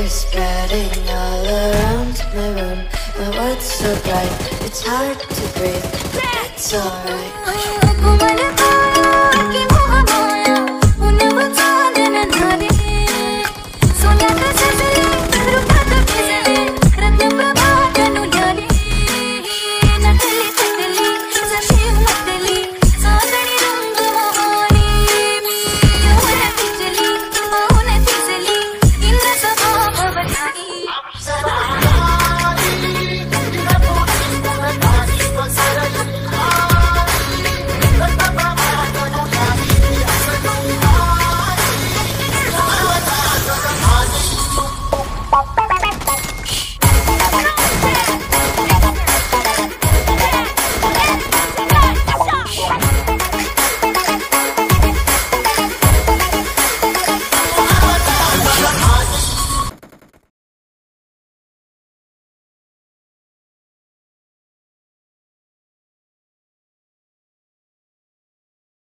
We're spreading all around my room. My world's so bright, it's hard to breathe, but it's alright.